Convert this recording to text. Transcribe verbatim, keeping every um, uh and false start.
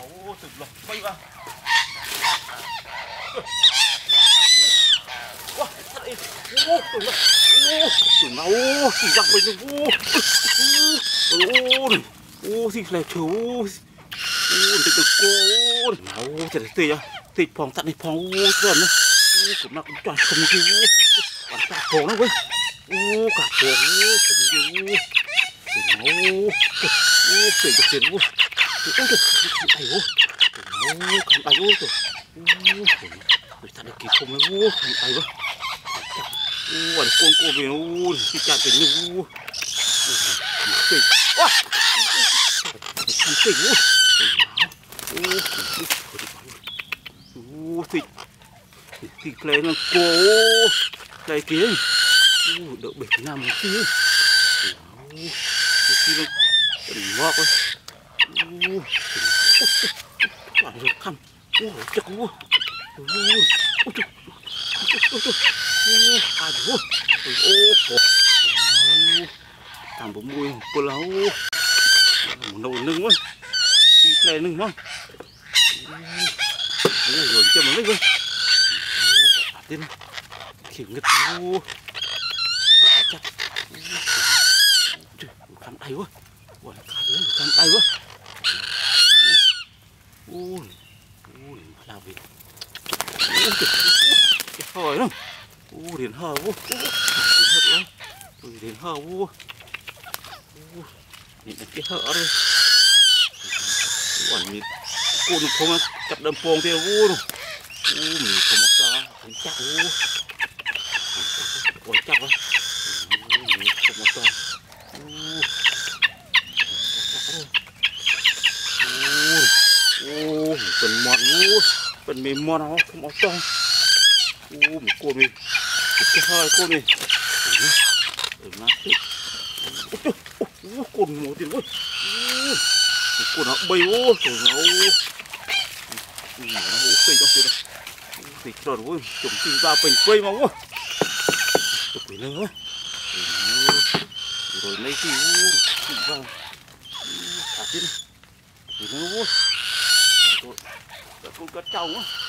ô từng lọc bay vào wow thật ấy ô từng lọc ô từng nào ô chỉ rằng bây giờ ô ô này ô thì lại thiếu ô từ từ cô nào thật tê à tê phong tận này phong ô rồi nữa ô cũng là cũng toàn không kêu ô còn cả phong lắm quên ô cả phong ô không kêu ô ô trời trời trời ô ôi trời ai ô ô không ai ô trời ô người ta được kỳ không ấy ô không ai ô ô anh con cô về ô thì chả cái như ô trời ô thằng trời ô ô thì thì cái nó cô cái kia ô đỡ bể nam một tí ô tí nó đỉnh ngọt rồi ô toàn rồi khăn ô chắc ô ô ô trời ô trời ô à ô ô ô thằng bố mui cô lão một nồi nưng quá đi play nưng không rồi cho mà lấy với tên kiểu ngực ô chắc khăn tay quá ôi khăn đứa khăn tay quá ôi ôi làm việc ôi cái hơi lắm ôi đến hờ vô đến hờ lắm rồi đến hờ vô nhìn cái hờ đây còn mình cô nó không chặt đầm phong theo vô đâu ô mình không mặc ra không chắc ô ôi chắc quá mình không mặc ra ô ô phần mọt ô phần mềm mọt nó không mặc ra ô mình cô mình cái hơi cô mình để mà ô cồn một tiền quá cô nó bay ô rồi nó nó xây cho tiền thì rồi ôi chồng sinh ra bình quay mà quá tôi quỷ nữa rồi lấy thì sinh ra thả tiền quỷ nữa quá rồi con cá trâu á